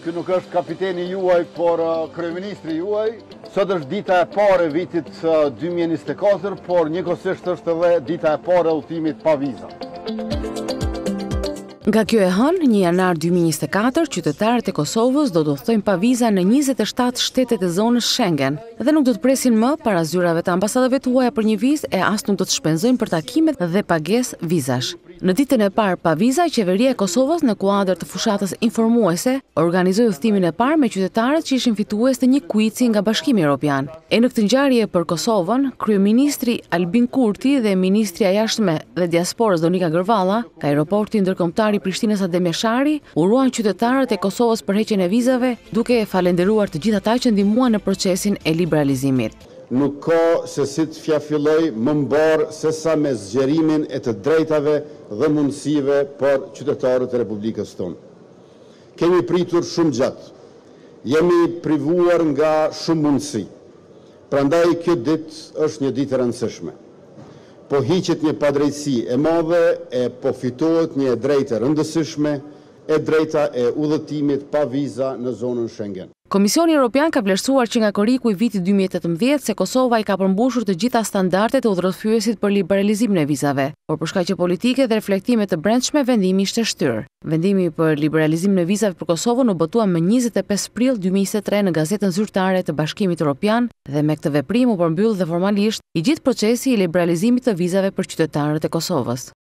Ky nuk është kapiteni juaj, por kryeministri juaj. Sot është dita e parë e vitit 2024, por njëkohësisht është edhe dita e parë e udhëtimit pa viza. Nga kjo e hënë, 1 janar 2024, qytetarët e Kosovës do të udhtojnë pa viza në 27 shtetet e zonës Schengen dhe nuk do të presin më para zyrave të ambasadave tuaja për një vizë e as nuk do të shpenzojnë për takimet dhe pagesë vizash. Në ditën e parë pa viza, qeveria e Kosovës në kuadër të fushatës informuese organizoi udhëtimin e parë me qytetarët që ishin fitues të një kuici nga Bashkimi Evropian. E në këtë ngjarje për Kosovën, kryeministri Albin Kurti dhe ministri e jashtme dhe diasporës Donika Gërvalla, ka aeroporti ndërkombëtar i Prishtinës Adem Jashari, uruan qytetarët e Kosovës për heqjen e vizave, duke falendëruar të gjithë ata që ndihmuan në procesin e liberalizimit. Nuk ka se si të fjafilloj më mbarë se sa me zgjerimin e të drejtave dhe mundësive për qytetarët e Republikës tonë. Kemi pritur shumë gjatë, jemi privuar nga shumë mundësi, prandaj kjo ditë është një ditë e rëndësishme. Po hiqet një padrejtësi e madhe e po fitohet një drejtë e rëndësishme, e drejta e udhëtimit pa viza në zonën Schengen. Komisioni Evropian ka vlerësuar që nga koriku i vitit 2018 se Kosova i ka përmbushur të gjitha standardet e udhëthyesit për liberalizimin e vizave, por për shkaqe politike dhe reflektime të brendshme vendimi ishte shtyrë. Vendimi për liberalizimin e vizave për Kosovën u botua më 25 prill 2023 në gazetën zyrtare të Bashkimit Evropian dhe me këtë veprim u përmbyll dhe formalisht i gjithë procesi i liberalizimit të vizave për qytetarët e Kosovës.